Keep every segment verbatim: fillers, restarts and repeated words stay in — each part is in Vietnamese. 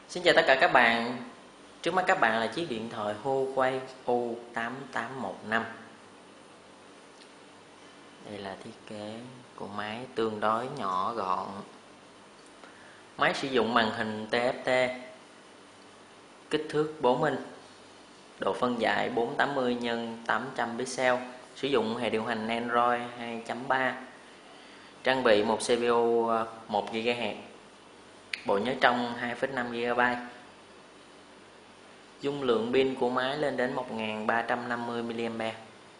Xin chào tất cả các bạn. Trước mắt các bạn là chiếc điện thoại Huawei U tám tám một năm. Đây là thiết kế của máy, tương đối nhỏ gọn. Máy sử dụng màn hình tê ép tê, kích thước bốn inch, độ phân giải bốn trăm tám mươi nhân tám trăm pixel, sử dụng hệ điều hành Android hai chấm ba, trang bị một xê pê u một gi ga héc, bộ nhớ trong hai phẩy năm gi ga bai. Dung lượng pin của máy lên đến một nghìn ba trăm năm mươi mi-li-am-pe.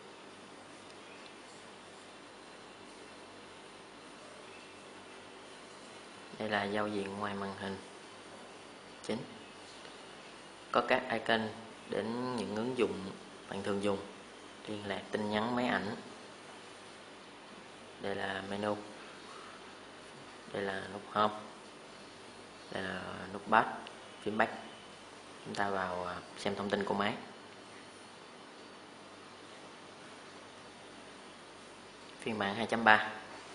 Đây là giao diện ngoài màn hình chính. Có các icon đến những ứng dụng bạn thường dùng, liên lạc, tin nhắn, máy ảnh. Đây là menu. Đây là nút Home. Đây là nút Back, phím Back. Chúng ta vào xem thông tin của máy. Phiên bản hai chấm ba.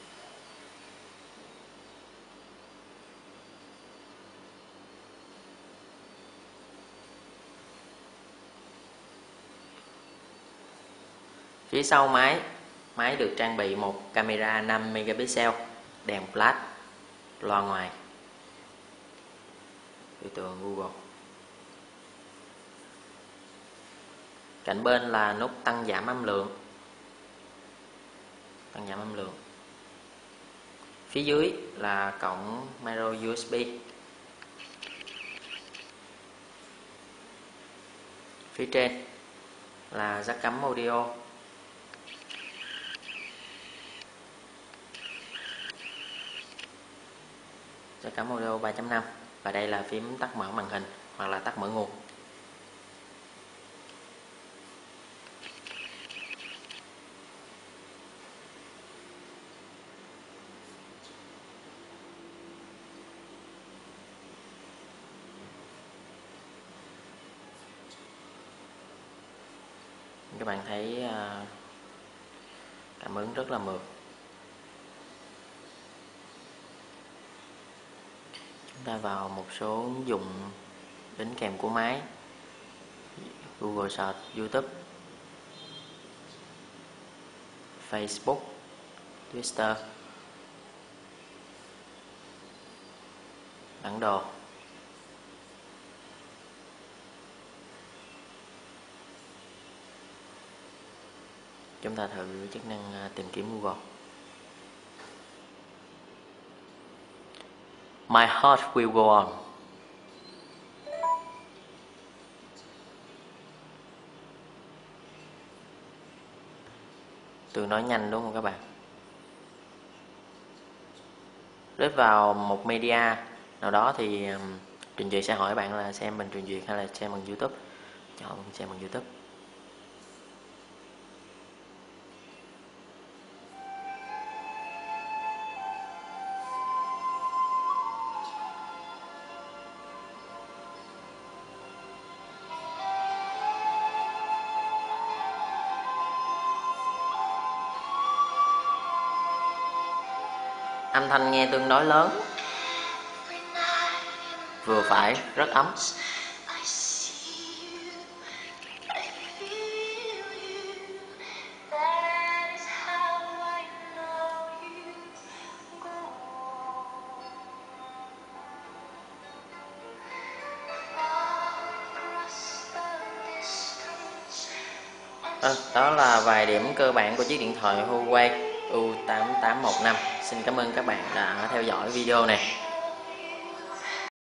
Phía sau máy, máy được trang bị một camera năm megapixel, đèn flash, loa ngoài, biểu tượng Google. Cạnh bên là nút tăng giảm âm lượng. Tăng giảm âm lượng. Phía dưới là cổng micro u ét bê. Phía trên là jack cắm audio. Jack cắm audio ba chấm năm. Và đây là phím tắt mở màn hình hoặc là tắt mở nguồn. Các bạn thấy cảm ứng rất là mượt. Chúng ta vào một số ứng dụng đính kèm của máy: Google Search, YouTube, Facebook, Twitter, bản đồ. Chúng ta thử chức năng tìm kiếm Google. My heart will go on. Từ nói nhanh đúng không các bạn? Lướt vào một media nào đó thì um, trình duyệt sẽ hỏi bạn là xem bằng trình duyệt hay là xem bằng YouTube. Chọn xem bằng YouTube. Âm thanh nghe tương đối lớn, vừa phải, rất ấm. À, đó là vài điểm cơ bản của chiếc điện thoại Huawei U tám tám một năm. Xin cảm ơn các bạn đã theo dõi video này.